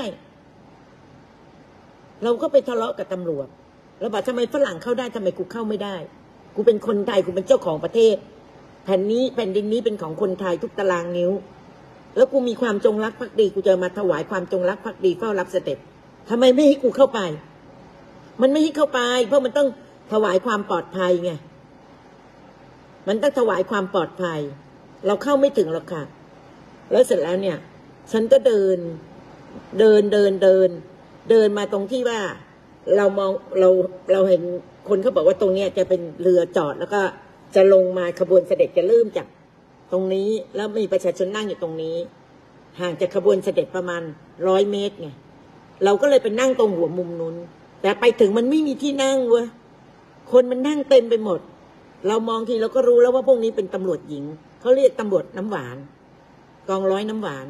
เราก็ไปทะเลาะกับตำรวจแล้วบอกทำไมฝรั่งเข้าได้ทำไมกูเข้าไม่ได้กูเป็นคนไทยกูเป็นเจ้าของประเทศแผ่นนี้แผ่นดินนี้เป็นของคนไทยทุกตารางนิ้วแล้วกูมีความจงรักภักดีกูจะมาถวายความจงรักภักดีเฝ้ารับเสด็จทำไมไม่ให้กูเข้าไปมันไม่ให้เข้าไปเพราะมันต้องถวายความปลอดภัยไงมันต้องถวายความปลอดภัยเราเข้าไม่ถึงหรอกค่ะแล้วเสร็จแล้วเนี่ยฉันก็เดินเดินเดินเดินเดินมาตรงที่ว่าเรามองเราเราเห็นคนเขาบอกว่าตรงเนี้ยจะเป็นเรือจอดแล้วก็จะลงมาขบวนเสด็จจะเริ่มจากตรงนี้แล้วมีประชาชนนั่งอยู่ตรงนี้ห่างจากขบวนเสด็จประมาณร้อยเมตรไงเราก็เลยไปนั่งตรงหัวมุมนู้นแต่ไปถึงมันไม่มีที่นั่งเว้ยคนมันนั่งเต็มไปหมดเรามองทีเราก็รู้แล้วว่าพวกนี้เป็นตำรวจหญิงเขาเรียกตำรวจน้ำหวานกองร้อยน้ำหวาน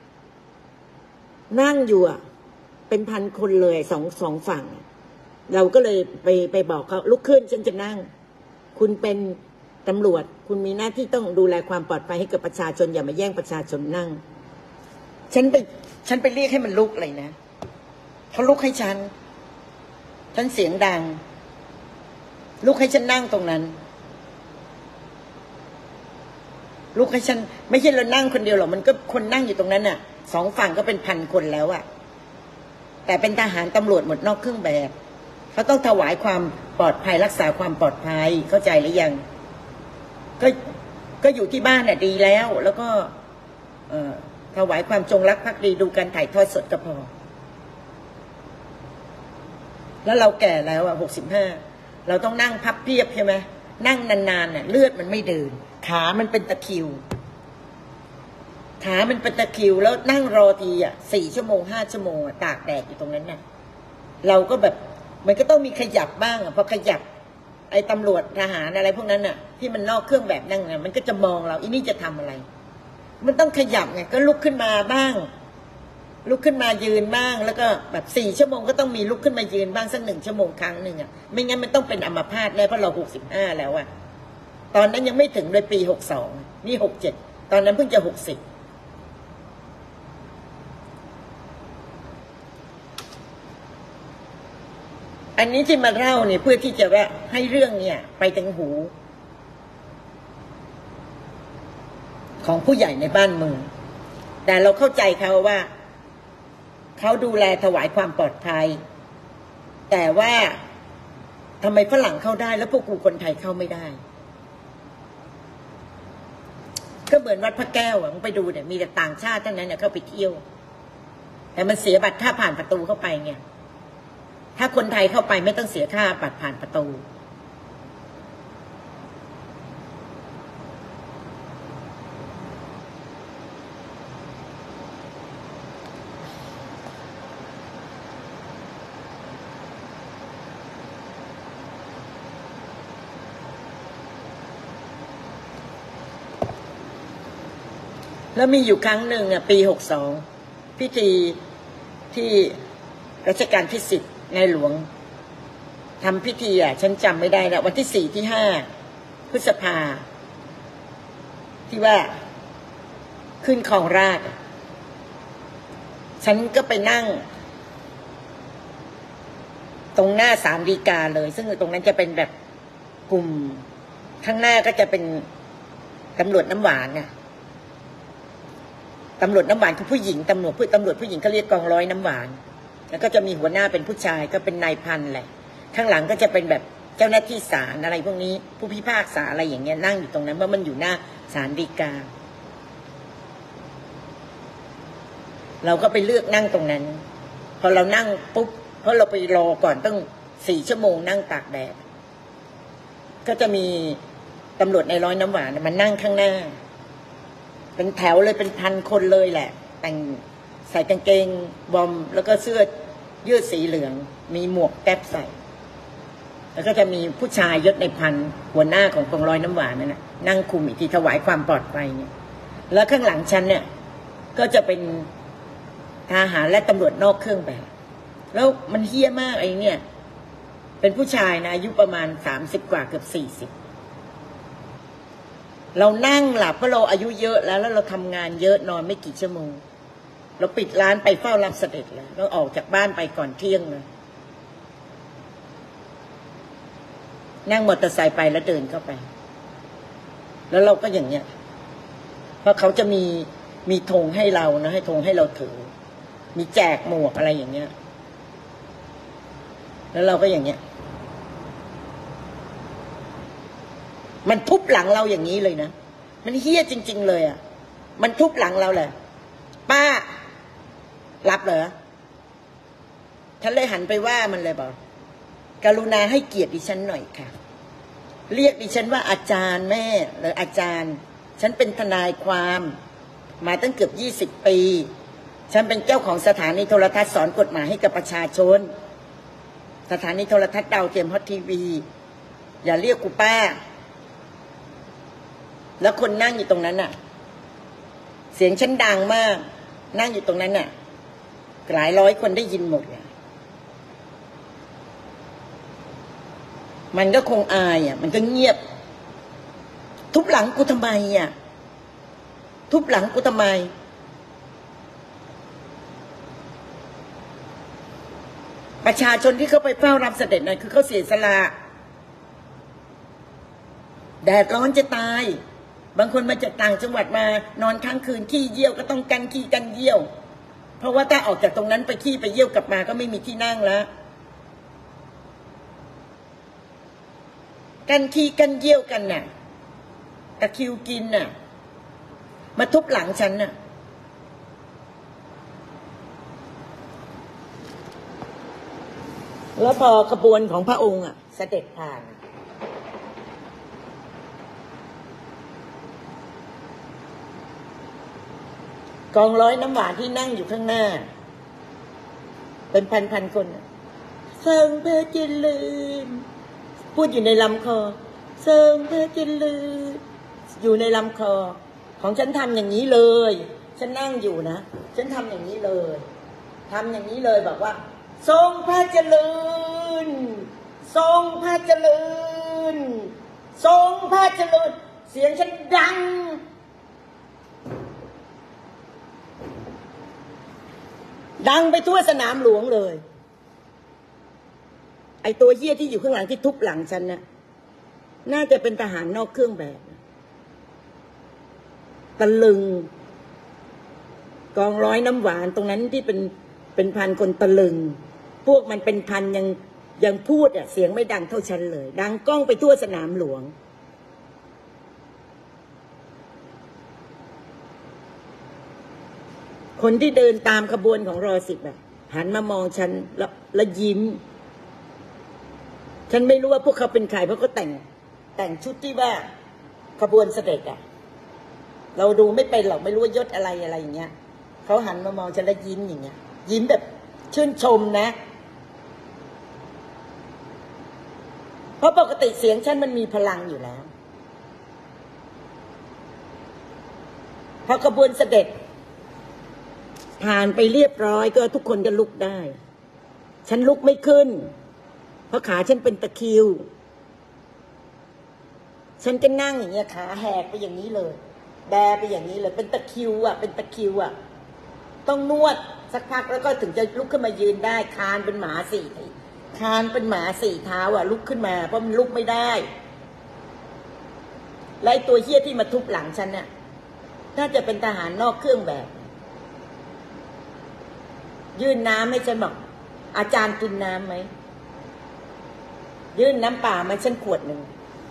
นั่งอยู่อ่ะเป็นพันคนเลยสองสองฝั่งเราก็เลยไปไปบอกเขาลุกขึ้นฉันจะนั่งคุณเป็นตำรวจคุณมีหน้าที่ต้องดูแลความปลอดภัยให้กับประชาชนอย่ามาแย่งประชาชนนั่งฉันไปฉันไปเรียกให้มันลุกเลยนะเขาลุกให้ฉันฉันเสียงดังลุกให้ฉันนั่งตรงนั้นลุกให้ฉันไม่ใช่เรานั่งคนเดียวหรอกมันก็คนนั่งอยู่ตรงนั้นน่ะสองฝั่งก็เป็นพันคนแล้วอะแต่เป็นทหารตำรวจหมดนอกเครื่องแบบเขาต้องถวายความปลอดภัยรักษาความปลอดภัยเข้าใจหรือยังก็ก็อยู่ที่บ้านน่ะดีแล้วแล้วก็เอ่อถวายความจงรักภักดีดูการถ่ายทอดสดก็พอแล้วเราแก่แล้วอ่ะหกสิบห้าเราต้องนั่งพับเพียบใช่ไหมนั่งนานๆเนี่ยเลือดมันไม่เดินขามันเป็นตะคริวขามันเป็นตะคริวแล้วนั่งรอทีอ่ะสี่ชั่วโมงห้าชั่วโมงตากแดดอยู่ตรงนั้นน่ะเราก็แบบมันก็ต้องมีขยับบ้างอ่ะพอขยับไอ้ตำรวจทหารอะไรพวกนั้นน่ะที่มันนอกเครื่องแบบนั่งน่ะมันก็จะมองเราอีนี่จะทำอะไรมันต้องขยับไงก็ลุกขึ้นมาบ้างลุกขึ้นมายืนบ้างแล้วก็แบบสี่ชั่วโมงก็ต้องมีลุกขึ้นมายืนบ้างสักหนึ่งชั่วโมงครั้งหนึ่งอ่ะไม่งั้นมันต้องเป็นอัมพาตแน่เพราะเราหกสิบห้าแล้วอ่ะตอนนั้นยังไม่ถึงเลยปีหกสองนี่หกเจ็ดตอนนั้นเพิ่งจะหกสิบอันนี้ที่มาเล่าเนี่ยเพื่อที่จะว่าให้เรื่องเนี่ยไปถึงหูของผู้ใหญ่ในบ้านเมืองแต่เราเข้าใจเขาว่าเขาดูแลถวายความปลอดภัยแต่ว่าทำไมฝรั่งเข้าได้แล้วพวกกูคนไทยเข้าไม่ได้ก็เหมือนวัดพระแก้วอ่ะมึงไปดูเนี่ยมีแต่ต่างชาติทั้งนั้นเนี่ยเข้าไปเที่ยวแต่มันเสียบัตรค่าผ่านประตูเข้าไปไงถ้าคนไทยเข้าไปไม่ต้องเสียค่าบัตรผ่านประตูแล้วมีอยู่ครั้งหนึ่งอ่ะปีหกสองพิธีที่รัชกาลที่สิบในหลวงทำพิธีอ่ะฉันจำไม่ได้แล้ววันที่สี่ที่ห้าพฤษภาที่ว่าขึ้นครองราชย์ฉันก็ไปนั่งตรงหน้าศาลฎีกาเลยซึ่งตรงนั้นจะเป็นแบบกลุ่มข้างหน้าก็จะเป็นตำรวจน้ำหวานน่ะตำรวจน้ำหวานคือผู้หญิงตำรวจผู้ตำรวจผู้หญิงเขาเรียกกองร้อยน้ำหวานแล้วก็จะมีหัวหน้าเป็นผู้ชายก็เป็นนายพันแหละข้างหลังก็จะเป็นแบบเจ้าหน้าที่ศาลอะไรพวกนี้ผู้พิพากษาอะไรอย่างเงี้ยนั่งอยู่ตรงนั้นเพราะมันอยู่หน้าศาลฎีกาเราก็ไปเลือกนั่งตรงนั้นพอเรานั่งปุ๊บเพราะเราไปรอก่อนตั้งสี่ชั่วโมงนั่งตากแดดก็จะมีตำรวจในร้อยน้ำหวานมานั่งข้างหน้าเป็นแถวเลยเป็นพันคนเลยแหละแต่งใส่กางเกงบอมแล้วก็เสื้อยืดสีเหลืองมีหมวกแก๊ปใส่แล้วก็จะมีผู้ชายยศในพันหัวหน้าของกองร้อยน้ำหวานนั่นนะนั่งคุมอีกทีถวายความปลอดภัยเนี่ยแล้วข้างหลังฉันเนี่ยก็จะเป็นทหารและตำรวจนอกเครื่องแบบแล้วมันเฮี้ยมากไอ้เนี่ยเป็นผู้ชายนะอายุประมาณสามสิบกว่าเกือบสี่สิบเรานั่งหลับเพราะเราอายุเยอะแล้วแล้วเราทำงานเยอะนอนไม่กี่ชั่วโมงเราปิดร้านไปเฝ้ารับเสด็จแล้วเราออกจากบ้านไปก่อนเที่ยงเลยนั่งมอเตอร์ไซค์ไปแล้วเดินเข้าไปแล้วเราก็อย่างเงี้ยเพราะเขาจะมีมีธงให้เรานะให้ธงให้เราถือมีแจกหมวกอะไรอย่างเงี้ยแล้วเราก็อย่างเงี้ยมันทุบหลังเราอย่างนี้เลยนะมันเฮี้ยจริงๆเลยอ่ะมันทุบหลังเราเลยป้ารับเหรอฉันเลยหันไปว่ามันเลยบอกกรุณาให้เกียรติดิฉันหน่อยค่ะเรียกดิฉันว่าอาจารย์แม่หรืออาจารย์ฉันเป็นทนายความมาตั้งเกือบยี่สิบปีฉันเป็นเจ้าของสถานีโทรทัศน์สอนกฎหมายให้กับประชาชนสถานีโทรทัศน์ดาวเทียมฮอตทีวีอย่าเรียกกูป้าแล้วคนนั่งอยู่ตรงนั้นน่ะเสียงฉันดังมากนั่งอยู่ตรงนั้นน่ะหลายร้อยคนได้ยินหมดเลยมันก็คงอายอ่ะมันก็เงียบทุบหลังกูทำไมอ่ะทุบหลังกูทำไมประชาชนที่เขาไปเฝ้ารับเสด็จนั่นคือเขาเสียสละแดดร้อนจะตายบางคนมาจากต่างจังหวัดมานอนค้างคืนขี้เยี่ยวก็ต้องกันขี้กันเยี่ยวเพราะว่าถ้าออกจากตรงนั้นไปขี้ไปเยี่ยวกลับมาก็ไม่มีที่นั่งแล้วกันขี้กันเยี่ยวกันน่ะตะคิวกินน่ะมาทุบหลังฉันน่ะแล้วพอขบวนของพระองค์อ่ะเสด็จผ่านกองร้อยน้ำหวานที่นั่งอยู่ข้างหน้าเป็นพันๆคนทรงพระเจริญพูดอยู่ในลำคอทรงพระเจริญอยู่ในลำคอของฉันทำอย่างนี้เลยฉันนั่งอยู่นะฉันทำอย่างนี้เลยทำอย่างนี้เลยบอกว่าทรงพระเจริญทรงพระเจริญทรงพระเจริญเสียงฉันดังดังไปทั่วสนามหลวงเลยไอตัวเหี้ยที่อยู่ข้างหลังที่ทุบหลังฉันน่ะน่าจะเป็นทหารนอกเครื่องแบบตะลึงกองร้อยน้ำหวานตรงนั้นที่เป็นเป็นพันคนตะลึงพวกมันเป็นพันยังยังพูดอ่ะเสียงไม่ดังเท่าฉันเลยดังก้องไปทั่วสนามหลวงคนที่เดินตามขบวนของรอสิบอ่ะหันมามองฉันแล้วแล้วยิ้มฉันไม่รู้ว่าพวกเขาเป็นใครเพราะเขาแต่งแต่งชุดที่ว่าขบวนเสด็จอ่ะเราดูไม่เป็นหรอกไม่รู้ว่ายศอะไรอะไรอย่างเงี้ยเขาหันมามองฉันแล้วยิ้มอย่างเงี้ยยิ้มแบบชื่นชมนะเพราะปกติเสียงฉันมันมีพลังอยู่แล้วพอขบวนเสด็จผ่านไปเรียบร้อยก็ทุกคนก็ลุกได้ฉันลุกไม่ขึ้นเพราะขาฉันเป็นตะคริวฉันก็นั่งอย่างเงี้ยขาแหกไปอย่างนี้เลยแบไปอย่างนี้เลยเป็นตะคริวอ่ะเป็นตะคริวอ่ะต้องนวดสักพักแล้วก็ถึงจะลุกขึ้นมายืนได้คานเป็นหมาสี่คานเป็นหมาสี่เท้าอ่ะลุกขึ้นมาเพราะมันลุกไม่ได้และไอ้ตัวเหี้ยที่มาทุบหลังฉันน่ะน่าจะเป็นทหารนอกเครื่องแบบยื่นน้ำให้ฉันบอกอาจารย์กินน้ำไหมยื่นน้ำเปล่ามาฉันขวดหนึ่ง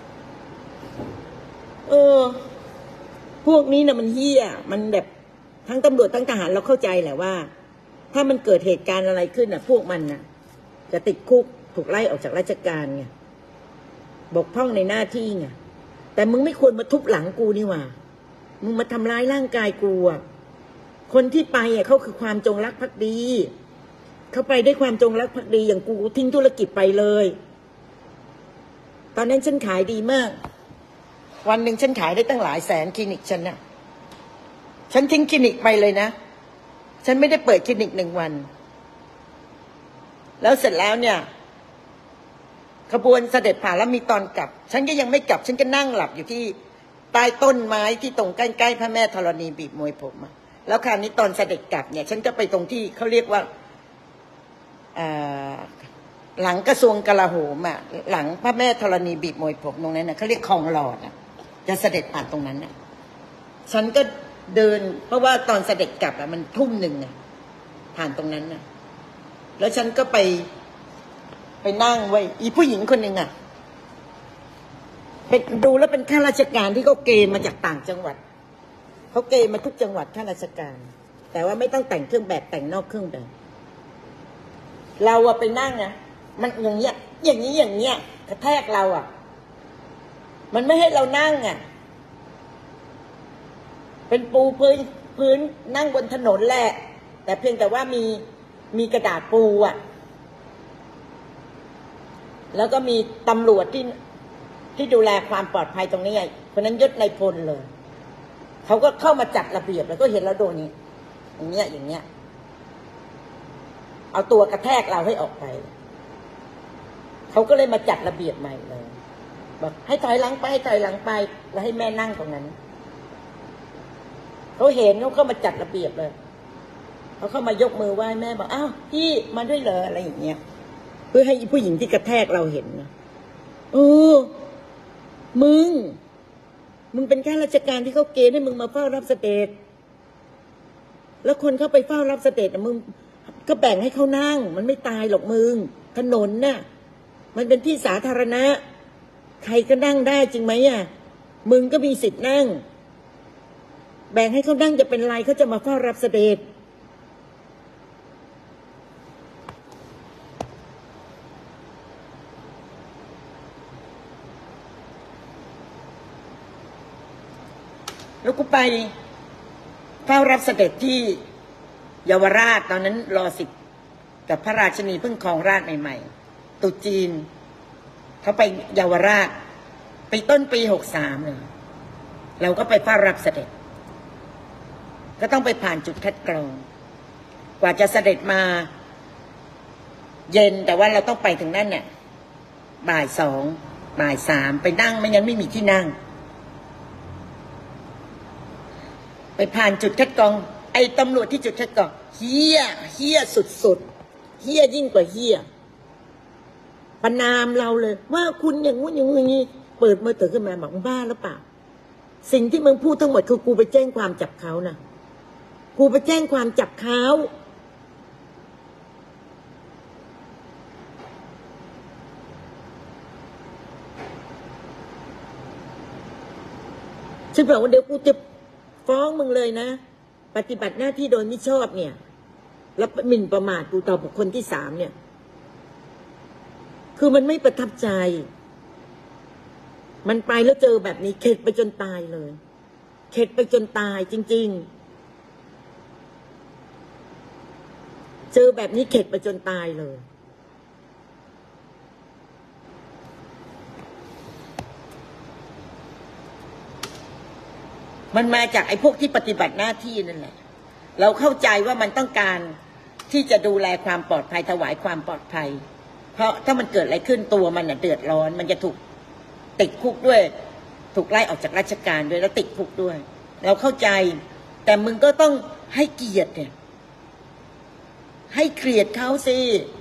เออพวกนี้นะมันเหี้ยมันแบบทั้งตำรวจทั้งทหารเราเข้าใจแหละว่าถ้ามันเกิดเหตุการณ์อะไรขึ้นน่ะพวกมันน่ะจะติดคุกถูกไล่ออกจากราชการไงบกพร่องในหน้าที่ไงแต่มึงไม่ควรมาทุบหลังกูนี่หว่ามึงมาทำร้ายร่างกายกูอ่ะคนที่ไปอ่ะเขาคือความจงรักภักดีเขาไปด้วยความจงรักภักดีอย่างกูทิ้งธุรกิจไปเลยตอนนั้นฉันขายดีมากวันหนึ่งฉันขายได้ตั้งหลายแสนคลินิกฉันน่ะฉันทิ้งคลินิกไปเลยนะฉันไม่ได้เปิดคลินิกหนึ่งวันแล้วเสร็จแล้วเนี่ยขบวนเสด็จผ่านแล้วมีตอนกลับฉันก็ยังไม่กลับฉันก็นั่งหลับอยู่ที่ใต้ต้นไม้ที่ตรงใกล้ๆพระแม่ธรณีบีบมวยผมอะแล้วคราวนี้ตอนเสด็จกลับเนี่ยฉันก็ไปตรงที่เขาเรียกว่าหลังกระทรวงกลาโหมอะหลังพระแม่ธรณีบีบมวยผมตรงนั้นนะเขาเรียกคลองหลอดอะจะเสด็จผ่านตรงนั้นน่ะฉันก็เดินเพราะว่าตอนเสด็จกลับอะมันทุ่มหนึ่งอะผ่านตรงนั้นน่ะแล้วฉันก็ไปไปนั่งไว้อีผู้หญิงคนหนึ่งอะเป็นดูแล้วเป็นข้าราชการที่เขาเกณฑ์มาจากต่างจังหวัดเขาเกณฑ์มาทุกจังหวัดข้าราชการแต่ว่าไม่ต้องแต่งเครื่องแบบแต่งนอกเครื่องแบบเราอะไปนั่งอะมันอย่างเงี้ยอย่างนี้อย่างเงี้ยกระแทกเราอะมันไม่ให้เรานั่งอ่ะเป็นปูพื้นพื้นนั่งบนถนนแหละแต่เพียงแต่ว่ามีมีกระดาษปูอ่ะแล้วก็มีตำรวจที่ที่ดูแลความปลอดภัยตรงนี้ไงเพราะนั้นยศนายพลเลยเขาก็เข้ามาจัดระเบียบแล้วก็เห็นเราโดนนี้อย่างเงี้ยอย่างเงี้ยเอาตัวกระแทกเราให้ออกไปเขาก็เลยมาจัดระเบียบใหม่เลยบอกให้ถอยหลังไปให้ถอยหลังไปแล้วให้แม่นั่งตรงนั้นเขาเห็นเขาเข้ามาจัดระเบียบเลยเขาเข้ามายกมือไหว้แม่บอกอ้าวพี่มาด้วยเหรออะไรอย่างเงี้ยเพื่อให้ผู้หญิงที่กระแทกเราเห็นนะเออมึงมึงเป็นข้าราชการที่เขาเกณฑ์ให้มึงมาเฝ้ารับเสด็จแล้วคนเข้าไปเฝ้ารับเสด็จมึงก็แบ่งให้เขานั่งมันไม่ตายหรอกมึงถนนน่ะมันเป็นที่สาธารณะใครก็นั่งได้จริงไหมอ่ะมึงก็มีสิทธิ์นั่งแบ่งให้เขานั่งจะเป็นไรเขาจะมาเฝ้ารับเสด็จแล้วกูไปเฝ้ารับเสด็จที่เยาวราชตอนนั้นรอสิบกับพระราชินีเพิ่งครองราชย์ใหม่ๆตุจีนเขาไปเยาวราชไปต้นปีหกสามเลยเราก็ไปเฝ้ารับเสด็จก็ต้องไปผ่านจุดคัดกรองกว่าจะเสด็จมาเย็นแต่ว่าเราต้องไปถึงนั่นเนี่ยบ่ายสองบ่ายสามไปนั่งไม่งั้นไม่มีที่นั่งไปผ่านจุดคัดกรองไอ้ตำรวจที่จุดคัดกรองเฮี้ยเฮี้ยสุดๆเฮี้ยยิ่งกว่าเฮี้ยประนามเราเลยว่าคุณอย่างงู้นอย่างงี้เปิดมือถือขึ้นมาบอกบ้าหรือเปล่าสิ่งที่มึงพูดทั้งหมดคือกูไปแจ้งความจับเขานะกูไปแจ้งความจับเขาฉันบอกว่าเดี๋ยวกูจะฟ้องมึงเลยนะปฏิบัติหน้าที่โดยมิชอบเนี่ยแล้วหมิ่นประมาทกูต่อบุคคลที่สามเนี่ยคือมันไม่ประทับใจมันไปแล้วเจอแบบนี้เข็ดไปจนตายเลยเข็ดไปจนตายจริงๆเจอแบบนี้เข็ดไปจนตายเลยมันมาจากไอ้พวกที่ปฏิบัติหน้าที่นั่นแหละเราเข้าใจว่ามันต้องการที่จะดูแลความปลอดภัยถวายความปลอดภัย เพราะถ้ามันเกิดอะไรขึ้นตัวมันน่ะเดือดร้อน มันจะถูกติดคุกด้วย ถูกไล่ออกจากราชการด้วยแล้วติดคุกด้วย เราเข้าใจ แต่มึงก็ต้องให้เกียรติเนี่ยให้เกียรติเขาสิ